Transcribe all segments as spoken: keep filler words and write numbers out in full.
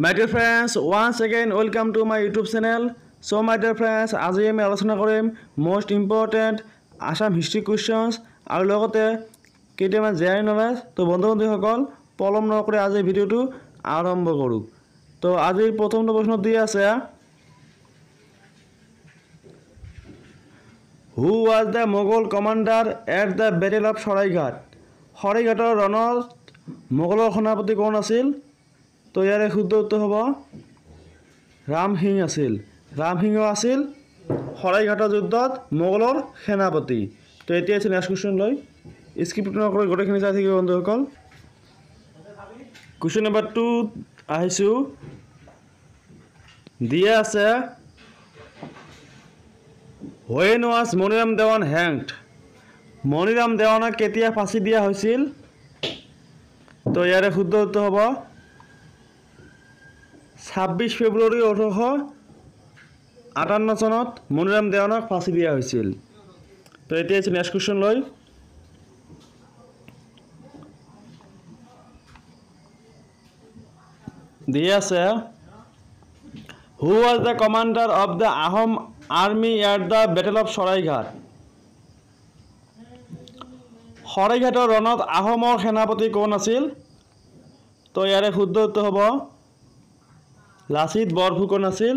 My dear friends, once again welcome to my YouTube channel. So my dear friends, আজি আমি আলোচনা কৰিম most important Assam history questions আৰু লগতে কেইটামান জেনাৰেল নলেজ। তো বন্ধু-বান্ধৱীসকল পলম নকৰি আজি ভিডিওটো আৰম্ভ কৰো। তো আজি প্ৰথমটো প্ৰশ্ন দি আছে Who was the Mughal commander at the Battle of Saraighat? Saraighator ৰণত মোগলৰ সেনাপতি কোন আছিল? তো ইয়াৰে শুদ্ধ উত্তৰ হ'ব ৰাম সিং আছিল। ৰাম সিং আছিল সৰাইঘাটৰ যুদ্ধত মোগলৰ সেনাপতি। তো এতিয়া আছে নেক্সট কোৱেশ্চন লৈ স্ক্ৰিপ্ট নকৰি গোটেইখিনি চাই থাকিব বন্ধুসকল। কোৱেশ্চন নম্বৰ টু আহিছো দিয়া আছে When was Moniram Dewan hanged? Moniram Dewanক কেতিয়া ফাঁসি দিয়া হৈছিল? তো ইয়াৰে শুদ্ধ উত্তৰ হ'ব ছাব্বিছ ফেব্ৰুৱাৰী ওঠৰশ আটান্ন চনত মনিৰাম দেৱানক ফাঁসি দিয়া হৈছিল। তো এতিয়া আছে নেক্সট কোৱেশ্চন লৈ দিয়া আছে Who was the commander of the Ahom army at the Battle of Saraighat? Saraighator ৰণত আহোমৰ সেনাপতি কোন আছিল? তো ইয়াৰে শুদ্ধ উত্তৰ হ'ব লাচিত বৰফুকন আছিল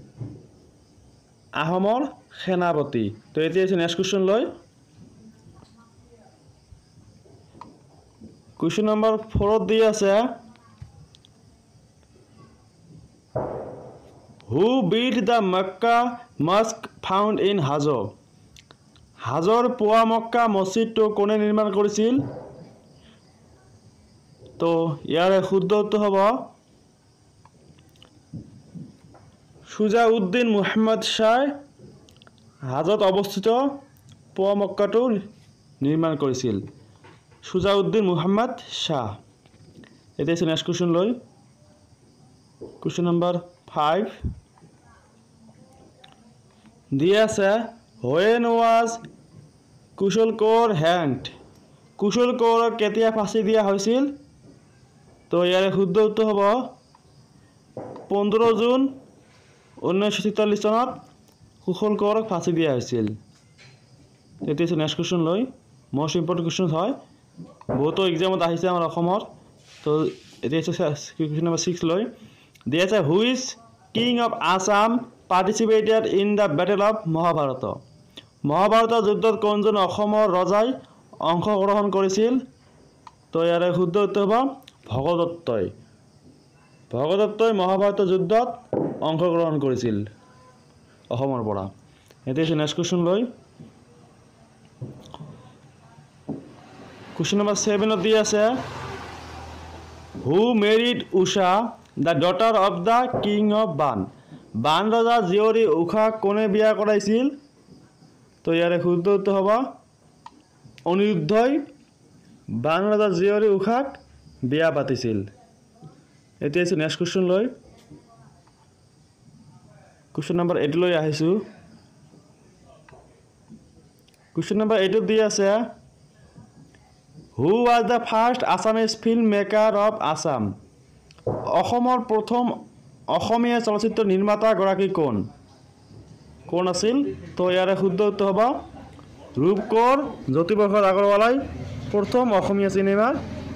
আহোমৰ সেনাপতি। তো এতিয়া আছে নেক্সট কোৱেশ্চন লৈ কোৱেশ্চন নম্বৰ ফ'ৰ দি আছে Who built the Mecca mosque found in Hajo? হাজৰ পোৱা মক্কা মছজিদটো কোনে নিৰ্মাণ কৰিছিল? তো ইয়াৰে শুদ্ধ উত্তৰ হ'ব সুজাউদ্দিন মুহাম্মদ শাহ হাজত অৱস্থিত পোৱা মক্কাটো নিৰ্মাণ কৰিছিল সুজাউদ্দিন মুহাম্মদ শাহ। এতিয়া আছে নেক্সট কোৱেশ্চন লৈ কোৱেশ্চন নম্বৰ ফাইভ দিয়া আছে When was Kushal Konwar hanged? কুশল কোঁৱৰক কেতিয়া ফাঁসি দিয়া হৈছিল? তো ইয়াৰে শুদ্ধ উত্তৰ হ'ব পোন্ধৰ জুন ঊনৈছশ ছেচল্লিছ চনত কুশল কোঁৱৰক ফাঁসি দিয়া হৈছিল। এতিয়া আছে নেক্সট কোৱেশ্চন লৈ মোষ্ট ইম্পৰ্টেণ্ট কুৱেশ্চন হয় বহুতো এক্সামত আহিছে আমাৰ অসমৰ। তো এতিয়া আছে কুৱেশ্চন নম্বৰ ছিক্স লৈ দিয়া আছে who is king of Assam participated in the battle of Mahabharata? মহাভাৰতৰ যুদ্ধত কোনজন অসমৰ ৰজাই অংশগ্ৰহণ কৰিছিল? তো ইয়াৰে শুদ্ধ উত্তৰ হ'ব ভগদত্তই। ভগদত্তই মহাভাৰতৰ যুদ্ধত অংশগ্ৰহণ কৰিছিল অসমৰ পৰা। এতিয়া আছে নেক্সট কুৱেশ্চন লৈ কুৱেশ্চন নম্বৰ ছেভেনত দি আছে who married Usha the daughter of the king of Bana? Bana ৰজা জীয়ৰী উষাক কোনে বিয়া কৰাইছিল? তো ইয়াৰে শুদ্ধ উত্তৰ হ'ব অনিৰুদ্ধই বান ৰজা জীয়ৰী উষাক বিয়া পাতিছিল। এতিয়া আছে নেক্সট কুৱেশ্চন লৈ কুৱেশ্চন নম্বৰ এইট লৈ আহিছোঁ। কুৱেশ্চন নম্বৰ এইটত দি আছে who was the first Assamese film maker of Assam? অসমৰ প্ৰথম অসমীয়া চলচ্চিত্ৰ নিৰ্মাতা গৰাকী কোন কোন আছিল? তো ইয়াৰে শুদ্ধ উত্তৰ হ'ব ৰূপকোঁৱৰ জ্যোতিপ্ৰসাদ আগৰৱালাই প্ৰথম অসমীয়া চিনেমাৰ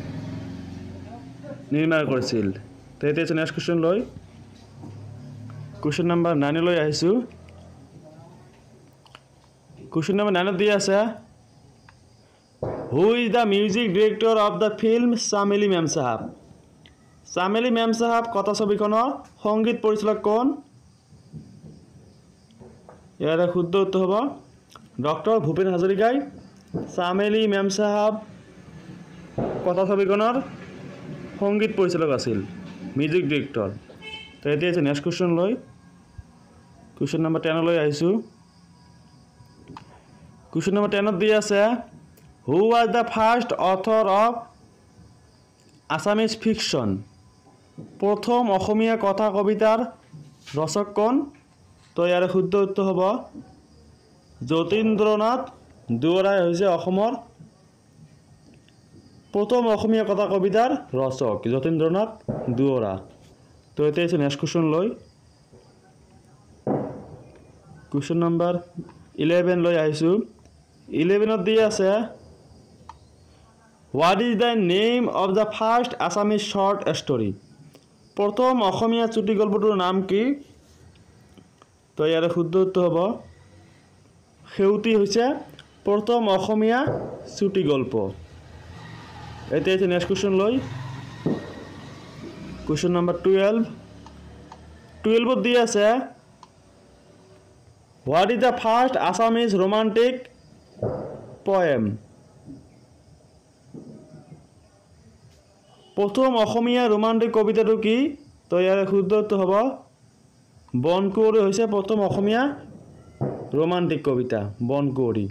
নিৰ্মাণ কৰিছিল। তো এতিয়া আছে নেক্সট কুৱেশ্চন লৈ কুৱেশ্চন নম্বৰ নাইনলৈ আহিছোঁ। কুৱেশ্চন নম্বৰ নাইনত দি আছে who is the music director of the film Chameli Mem Sahab? Chameli Mem Sahab কথা ছবিখনৰ সংগীত পৰিচালক কোন? ইয়াৰে শুদ্ধ উত্তৰ হ'ব ডক্টৰ ভূপেন হাজৰিকাই চামেলি মেম চাহাব কথা ছবিখনৰ সংগীত পৰিচালক আছিল মিউজিক ডিৰেক্টৰ। তো এতিয়া আছে নেক্সট কুৱেশ্চন লৈ কুৱেশ্চন নম্বৰ টেনলৈ আহিছোঁ। কুৱেশ্চন নম্বৰ টেনত দি আছে who was the first author of Assamese fiction? প্ৰথম অসমীয়া কথা কবিতাৰ ৰচক কোন? তো ইয়াৰে শুদ্ধ উত্তৰ হ'ব যতীন্দ্ৰনাথ দুৱৰাই হৈছে অসমৰ প্ৰথম অসমীয়া কথা কবিতাৰ ৰচক যতীন্দ্ৰনাথ দুৱৰা। তো এতে আছে নেক্সট কোশ্চেন লই কোশ্চেন নাম্বার ইলেভেন লই আইছো ইলেভেন ত দি আছে What is the name of the first Assamese short story? প্রথম অসমীয়া চুটি গল্পটোৰ নাম কি তো ইয়াৰ শুদ্ধ উত্তৰ হ'ব খেউতি হৈছে প্ৰথম অসমীয়া চুটি গল্প এতিয়া আছে নেক্সট কোশ্চেন লই কোশ্চেন নাম্বার twelve twelve ত দি আছে What is the first Assamese romantic poem? প্রথম অসমীয়া রোমান্টিক কবিতাটো কি তো ইয়াৰ শুদ্ধ উত্তৰ হ'ব বনকুঁৱৰী হৈছে প্ৰথম অসমীয়া রোমান্টিক কবিতা বনকুঁৱৰী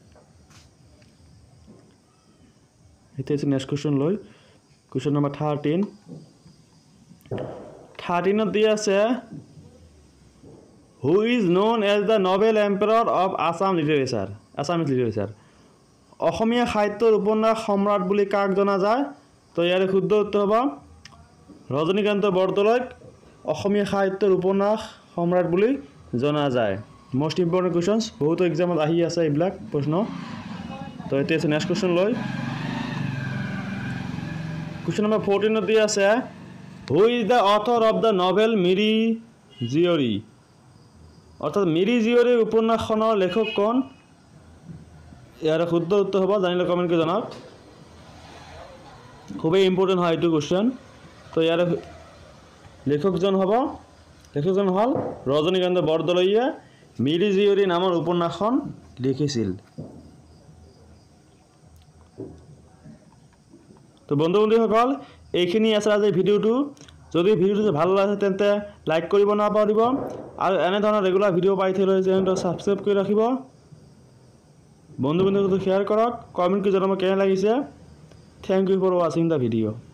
এটা আছে নেক্সট কোশ্চেন লই কোশ্চেন নাম্বার thirteen thirteen ত দি আছে Who is known as the novel emperor of Assam literature Assamese literature অসমীয়া সাহিত্যৰ উপন্যাস সম্ৰাট বুলি কাক জনা যায় তো ইয়াৰ শুদ্ধ উত্তৰ হ'ব ৰজনীকান্ত বৰদলৈক অসমীয়া সাহিত্যৰ উপন্যাস সম্ৰাট বুলি জনা যায় মোস্ট ইম্পৰ্টেন্ট কোৱেশ্চনছ বহুত এক্সামত আহি আছে এইবিলাক প্ৰশ্ন তো এতিয়া আছে নেক্সট কোশ্চেন লই কোশ্চেন নাম্বার fourteen ত দি আছে Who is the author of the novel Miri Jiyori অৰ্থাৎ মিৰি জীয়ৰী উপন্যাসখনৰ লেখক কোন ইয়াৰ শুদ্ধ উত্তৰ হ'ব জানিলে কমেন্ট কৰি জনাওক খুবই ইম্পর্টেন্ট হয় এইটো কোশ্চেন তো ইয়াৰ লেখকজন হ'ব লেখকজন হল ৰজনীকান্ত বৰদলৈয়ে মিৰি জীয়ৰী নামৰ উপন্যাসখন লিখিছিল তো বন্ধু বন্ধুসকল এইখিনি আছে আজি ভিডিওটো যদি ভিডিওটো ভাল লাগে তেন্তে লাইক কৰিব নাপাহৰিব আৰু এনে ধৰণৰ ৰেগুলাৰ ভিডিও পাই থাকিলে চেনেলটো সাবস্ক্ৰাইব কৰি ৰাখিব বন্ধু বন্ধুসকলক শ্বেয়াৰ কৰক কমেন্ট কৰি জনাব কেনে লাগিছে Thank you for watching the video.